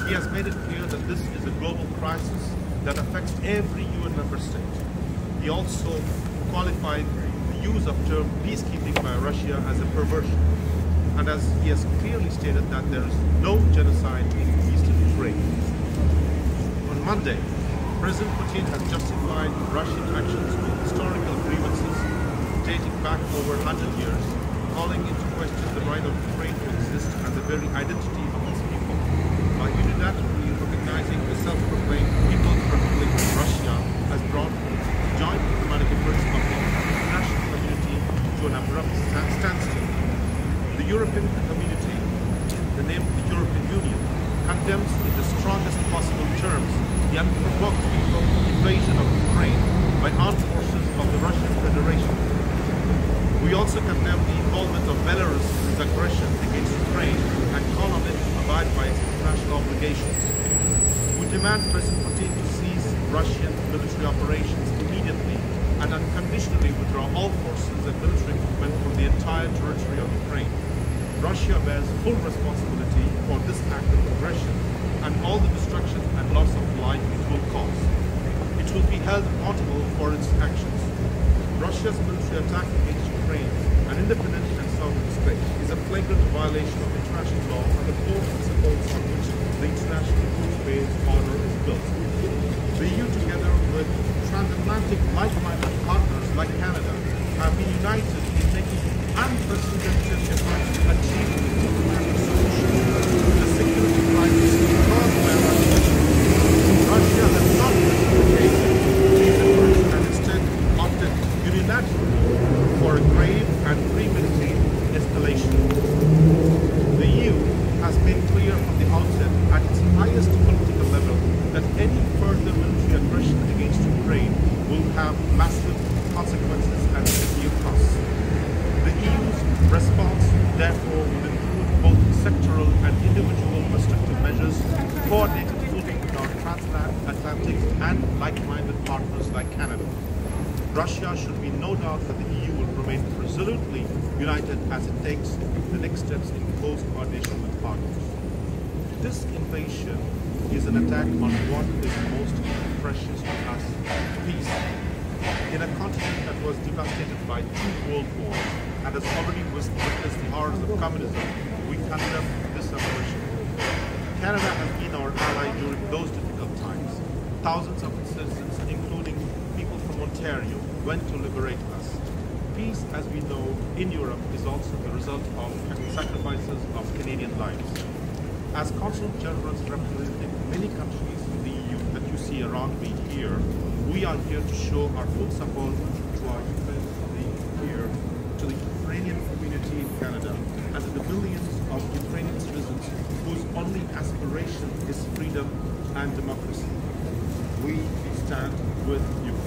He has made it clear that this is a global crisis that affects every UN member state. He also qualified the use of the term peacekeeping by Russia as a perversion. And as he has clearly stated that there is no genocide in eastern Ukraine. On Monday, President Putin has justified Russian actions with historical grievances dating back over 100 years, calling into question the right of Ukraine to exist and the very identity of its people, by unilaterally recognizing the self-proclaimed People's Republic of Russia has brought joint diplomatic efforts of the international community to an abrupt standstill. The European community, the name of the European Union, condemns in the strongest possible terms the unprovoked invasion of Ukraine by armed forces of the Russian Federation. We also condemn the involvement of Belarus in its aggression against Ukraine and call on it to abide by its international obligations. We demand President Putin to cease Russian military operations immediately and unconditionally withdraw all forces and military equipment from the entire territory of Ukraine. Russia bears full responsibility for this act of aggression and all the destruction and loss of life it will cause. It will be held accountable for its actions. Russia's military attack against Ukraine, an independent and sovereign state, is a flagrant violation of international law and the core principles on which the international rules-based order is built. The EU, together with transatlantic like-minded partners like Canada, have been united in making unprecedented efforts to achieve a diplomatic solution to the security crisis caused by Russia. Russia has not reciprocated these efforts and instead opted unilaterally for a grave and premeditated escalation. The EU has been clear from the outset at its highest political level that any further military aggression against Ukraine will have massive consequences and severe costs. The EU's response, therefore, will include both sectoral and individual restrictive measures coordinated fully with our transatlantic and like-minded partners like Canada. Russia should be no doubt that the EU will remain resolutely united as it takes the next steps in close coordination with partners. This invasion is an attack on what is most precious to us, peace. In a continent that was devastated by 2 world wars and has already witnessed the horrors of communism, we condemn this aggression. Canada has been our ally during those difficult times. Thousands of its citizens, including people from Ontario, went to liberate us. Peace, as we know, in Europe is also the result of sacrifices of Canadian lives. As Consul Generals representing many countries in the EU that you see around me here, we are here to show our full support to our friends here, to the Ukrainian community in Canada, and to the millions of Ukrainian citizens whose only aspiration is freedom and democracy. We stand with Ukraine.